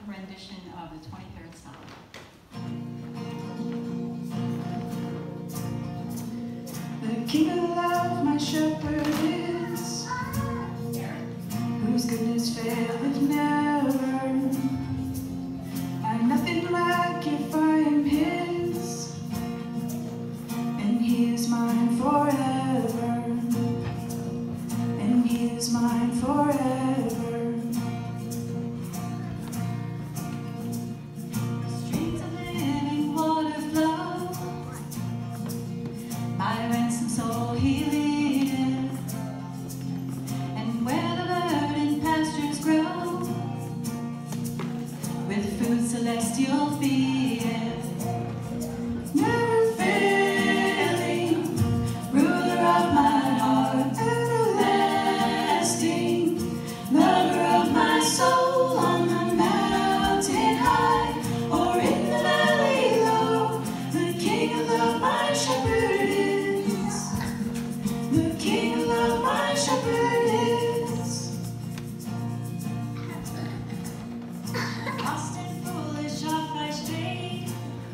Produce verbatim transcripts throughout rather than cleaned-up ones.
rendition of the twenty-third Psalm. The King of love, my shepherd is, whose goodness faileth never. I'm nothing like if I am his, and he is mine forever, and he is mine forever. Streams of living water flow, my ransom soul he leadeth, and where the verdant pastures grow, with food celestial feedeth. Never failing, ruler of my heart, everlasting, lover of my soul, on the mountain high or in the valley low, the King of love, my shepherd is, the King of love, my shepherd is. Lost and foolish oft I strayed,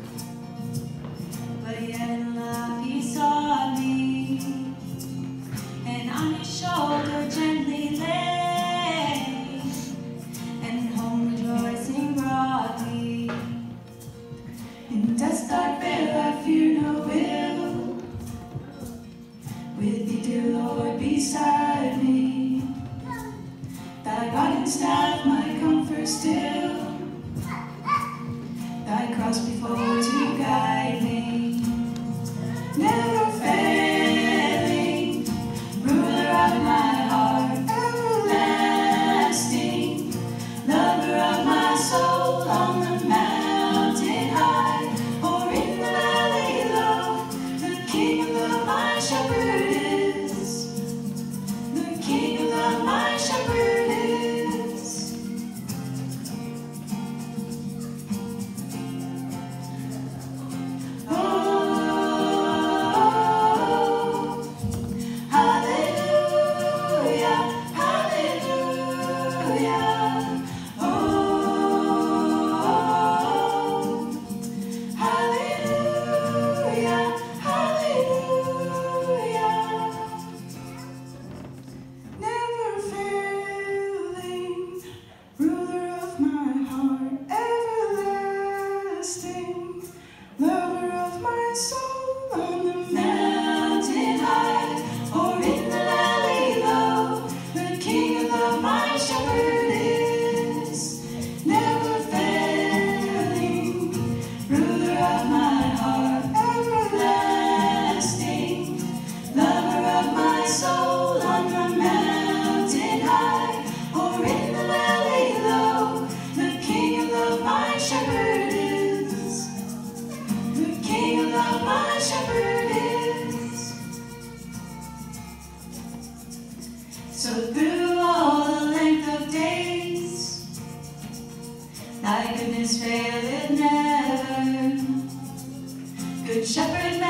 but yet in love he sought me, and on his shoulder gently laid, and home rejoicing brought me. In death's dark vale I fear no ill, with thee, dear Lord, beside me, thy rod and staff my comfort still, thy cross before to guide me. Never failing, ruler of my heart, everlasting, lover of my soul, on the mountain high or in the valley low, the King of love, my shepherd is, the King of love, my shepherd is. Oh, hallelujah, hallelujah. Oh, hallelujah, hallelujah. Never failing, ruler of my heart, everlasting, lover of my soul, on the mountain high or in the valley low, the King of love, my shepherd is. Never failing, ruler of my heart, everlasting, lover of my soul, on the mountain high or in the valley low, the King of love, my shepherd is, the King of love, my shepherd is. So through all the length of days, thy goodness faileth never. Good shepherd,